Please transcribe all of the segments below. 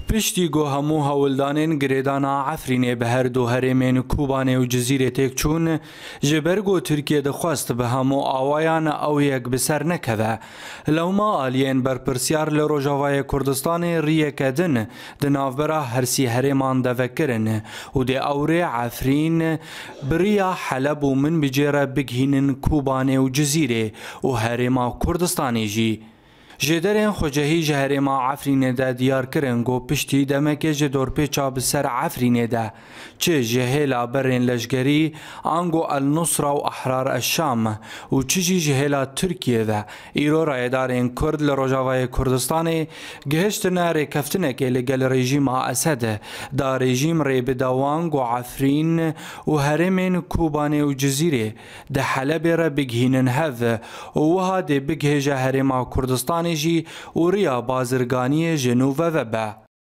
پشتی گو همو هولدانین گریدانا عفرینه به هر دو هرمین کوبانه و جزیره تک چون جبرگو ترکیه دخواست به همو آوایان او یک بسر نکوه لوما آلین برپرسیار لروجاوای کردستان ریه کدن دنافبرا هرسی هرمان دفکرن و ده اوره عفرین بریا حلب و من بجیره بگهینن کوبانه و جزیره و هرما کردستانی جی جدرین خوجهی جهرما عفرینه ده دیار کرن گو پشتی دمکه جدور پیچا بسر عفرینه ده چه جهلا برین لشگری آنگو النصره و احرار الشام و چجی جهلا ترکیه ده ایرو رایدارین کرد لروجاوای کردستان گهشتنا ریکفتنه که لگل رژیم اسد دا رژیم ری بدوانگ و عفرین و هرمین کوبانه و جزیره ده حلب را بگهینن هف و وها ده بگه جهرما کردستان جی و ریا بازرگانی جنوب و با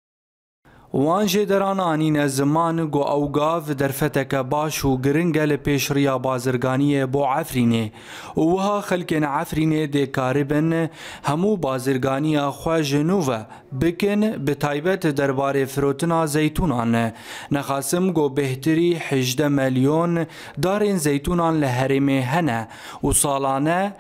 وان جدران آنین زمان گو اوگاف درفتک باش و گرنگل پیش ریا بازرگانی بو عفرینه و وها خلکن عفرینه ده کاربن همو بازرگانی خواه جنوب بکن به تایبت درباره فروتنا زیتونان نخاسم گو بهتری 18 میلیون دارین زیتونان لحرمه هنه و سالانه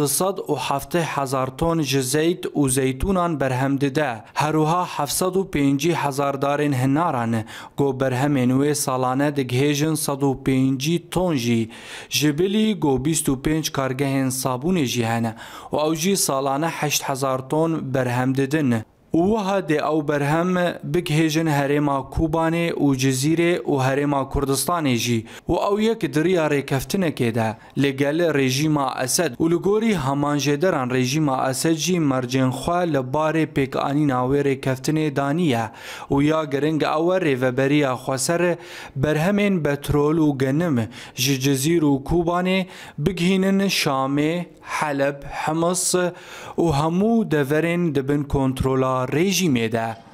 270,000 تن زیت و زیتونان برهم ده هروها 750,000 دارین هناران گو برهم وی سالانه دگهیجن 150 تن جی جبلی گو 25 کارگه صابون جی هنه و او جی سالانه 8,000 تن برهم ددن وها ده او برهم بگهیجن هرما کوبانه و جزیره و هرما کردستان جی و او یک دریا ریکفتنه که ده لگل رژیم اسد و لگوری همان جدران رژیم اسد جی مرجن خواه لبار پیک آنی ناوی ریکفتنه دانیه و یا گرنگ او ریوبری خواسر برهمین بترول و گنم جزیر و کوبانه بگهینن شامه حلب حمص و همو دورین دبن کنترولا رژیمه ده